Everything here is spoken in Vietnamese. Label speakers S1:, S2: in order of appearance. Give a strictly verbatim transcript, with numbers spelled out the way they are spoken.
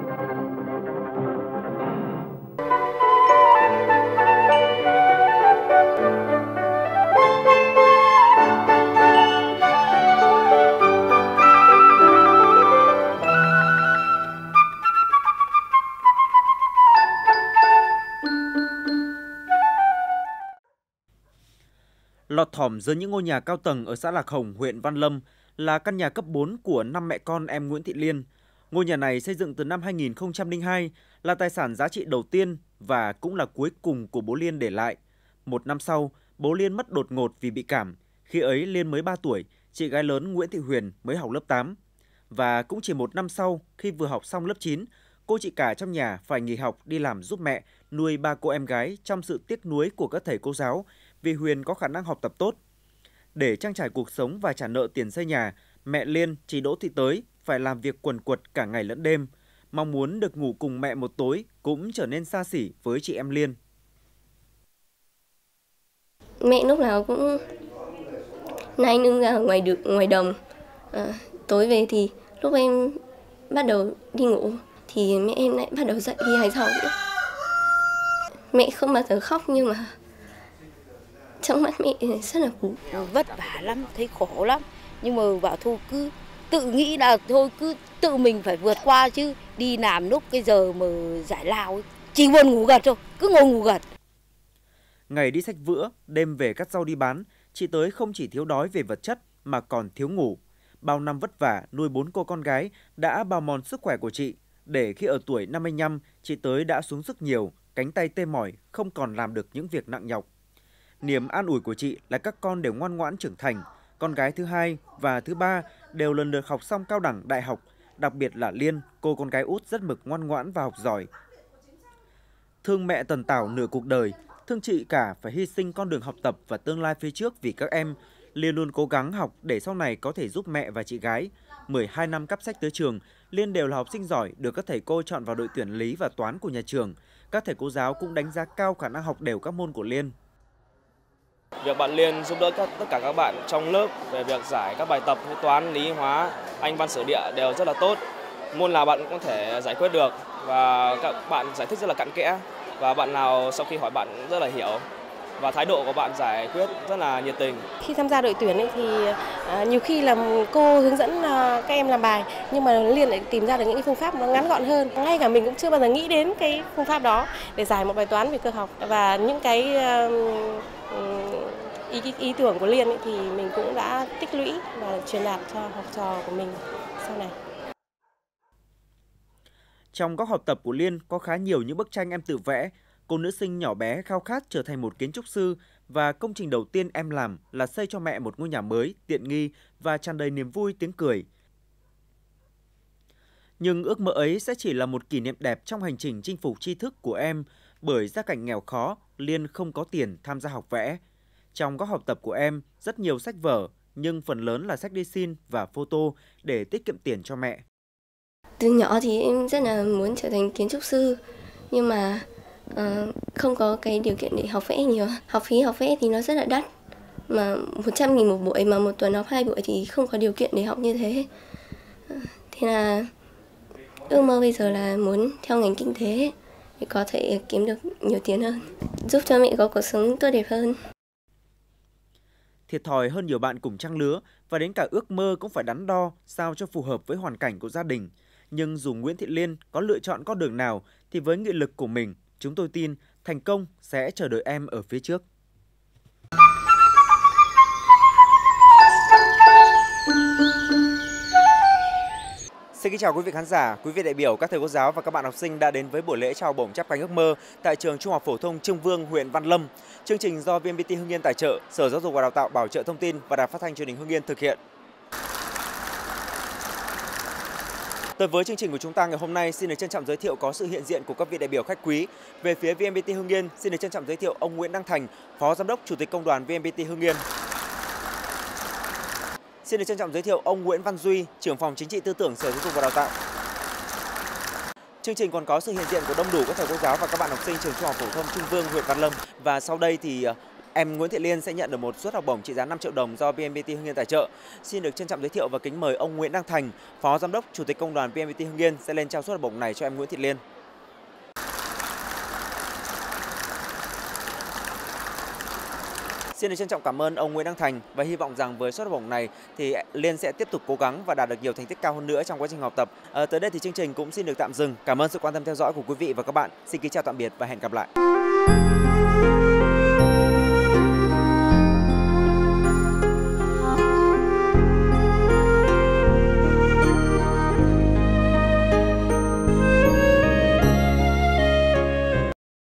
S1: Lọt thỏm giữa những ngôi nhà cao tầng ở xã Lạc Hồng, huyện Văn Lâm là căn nhà cấp bốn của năm mẹ con em Nguyễn Thị Liên. Ngôi nhà này xây dựng từ năm hai nghìn không trăm lẻ hai, là tài sản giá trị đầu tiên và cũng là cuối cùng của bố Liên để lại. Một năm sau, bố Liên mất đột ngột vì bị cảm. Khi ấy Liên mới ba tuổi, chị gái lớn Nguyễn Thị Huyền mới học lớp tám. Và cũng chỉ một năm sau, khi vừa học xong lớp chín, cô chị cả trong nhà phải nghỉ học đi làm giúp mẹ nuôi ba cô em gái trong sự tiếc nuối của các thầy cô giáo vì Huyền có khả năng học tập tốt. Để trang trải cuộc sống và trả nợ tiền xây nhà, mẹ Liên, chị Đỗ Thị Tới phải làm việc quần quật cả ngày lẫn đêm. Mong muốn được ngủ cùng mẹ một tối cũng trở nên xa xỉ với chị em Liên.
S2: Mẹ lúc nào cũng nay nương ra ngoài được ngoài đồng. À, tối về thì lúc em bắt đầu đi ngủ thì mẹ em lại bắt đầu dậy đi hái rau nữa. Mẹ không bao giờ khóc nhưng mà trong mắt mẹ rất là buồn.
S3: Vất vả lắm, thấy khổ lắm. Nhưng mà bảo thôi cứ tự nghĩ là thôi cứ tự mình phải vượt qua chứ. Đi làm lúc cái giờ mà giải lao ấy, chỉ buồn ngủ gật thôi, cứ ngồi ngủ gật.
S1: Ngày đi xách vữa, đêm về cắt rau đi bán, chị Tới không chỉ thiếu đói về vật chất mà còn thiếu ngủ. Bao năm vất vả nuôi bốn cô con gái đã bào mòn sức khỏe của chị. Để khi ở tuổi năm mươi lăm, chị Tới đã xuống sức nhiều, cánh tay tê mỏi, không còn làm được những việc nặng nhọc. Niềm an ủi của chị là các con đều ngoan ngoãn trưởng thành. Con gái thứ hai và thứ ba đều lần lượt học xong cao đẳng đại học. Đặc biệt là Liên, cô con gái út rất mực ngoan ngoãn và học giỏi. Thương mẹ tần tảo nửa cuộc đời, thương chị cả phải hy sinh con đường học tập và tương lai phía trước vì các em. Liên luôn cố gắng học để sau này có thể giúp mẹ và chị gái. mười hai năm cắp sách tới trường, Liên đều là học sinh giỏi được các thầy cô chọn vào đội tuyển lý và toán của nhà trường. Các thầy cô giáo cũng đánh giá cao khả năng học đều các môn của Liên.
S4: Việc bạn Liên giúp đỡ các, tất cả các bạn trong lớp về việc giải các bài tập như toán, lý, hóa, Anh, văn, sử, địa đều rất là tốt. Môn nào bạn cũng có thể giải quyết được và các bạn giải thích rất là cặn kẽ và bạn nào sau khi hỏi bạn rất là hiểu và thái độ của bạn giải quyết rất là nhiệt tình.
S5: Khi tham gia đội tuyển ấy thì à, nhiều khi là cô hướng dẫn à, các em làm bài nhưng mà Liên lại tìm ra được những cái phương pháp nó ngắn gọn hơn. Ngay cả mình cũng chưa bao giờ nghĩ đến cái phương pháp đó để giải một bài toán về cơ học và những cái à, ý, ý, ý tưởng của Liên ấy thì mình cũng đã tích lũy và truyền đạt cho học trò của mình sau này.
S1: Trong các học tập của Liên có khá nhiều những bức tranh em tự vẽ. Cô nữ sinh nhỏ bé khao khát trở thành một kiến trúc sư và công trình đầu tiên em làm là xây cho mẹ một ngôi nhà mới, tiện nghi và tràn đầy niềm vui tiếng cười. Nhưng ước mơ ấy sẽ chỉ là một kỷ niệm đẹp trong hành trình chinh phục tri thức của em, bởi gia cảnh nghèo khó, Liên không có tiền tham gia học vẽ. Trong các học tập của em, rất nhiều sách vở, nhưng phần lớn là sách đi xin và photo để tiết kiệm tiền cho mẹ.
S2: Từ nhỏ thì em rất là muốn trở thành kiến trúc sư, nhưng mà uh, không có cái điều kiện để học vẽ nhiều. Học phí học vẽ thì nó rất là đắt, mà một trăm nghìn một buổi mà một tuần học hai buổi thì không có điều kiện để học như thế. Thế là ước mơ bây giờ là muốn theo ngành kinh tế để có thể kiếm được nhiều tiền hơn, giúp cho mẹ có cuộc sống tốt đẹp hơn.
S1: Thiệt thòi hơn nhiều bạn cùng trang lứa và đến cả ước mơ cũng phải đắn đo sao cho phù hợp với hoàn cảnh của gia đình. Nhưng dù Nguyễn Thị Liên có lựa chọn con đường nào thì với nghị lực của mình, chúng tôi tin thành công sẽ chờ đợi em ở phía trước. Xin kính chào quý vị khán giả, quý vị đại biểu, các thầy cô giáo và các bạn học sinh đã đến với buổi lễ trao bổng chắp cánh ước mơ tại trường Trung học phổ thông Trương Vương, huyện Văn Lâm. Chương trình do vê en pê tê Hưng Yên tài trợ, Sở Giáo dục và Đào tạo Bảo trợ Thông tin và Đài Phát thanh Truyền hình Hưng Yên thực hiện. Tới với chương trình của chúng ta ngày hôm nay, xin được trân trọng giới thiệu có sự hiện diện của các vị đại biểu khách quý. Về phía vê en pê tê Hưng Yên, xin được trân trọng giới thiệu ông Nguyễn Đăng Thành, Phó Giám đốc Chủ tịch Công đoàn vê en pê tê Hưng Yên. Xin được trân trọng giới thiệu ông Nguyễn Văn Duy, trưởng phòng chính trị tư tưởng Sở Giáo dục và Đào tạo. Chương trình còn có sự hiện diện của đông đủ các thầy cô giáo và các bạn học sinh trường Trung học phổ thông Trương Vương, huyện Văn Lâm. Và sau đây thì Em Nguyễn Thị Liên sẽ nhận được một suất học bổng trị giá năm triệu đồng do vê en pê tê Hưng Yên tài trợ. Xin được trân trọng giới thiệu và kính mời ông Nguyễn Đăng Thành, Phó Giám đốc Chủ tịch Công đoàn vê en pê tê Hưng Yên sẽ lên trao suất học bổng này cho em Nguyễn Thị Liên. Xin được trân trọng cảm ơn ông Nguyễn Đăng Thành và hy vọng rằng với suất học bổng này thì Liên sẽ tiếp tục cố gắng và đạt được nhiều thành tích cao hơn nữa trong quá trình học tập. À, tới đây thì chương trình cũng xin được tạm dừng. Cảm ơn sự quan tâm theo dõi của quý vị và các bạn. Xin kính chào tạm biệt và hẹn gặp lại.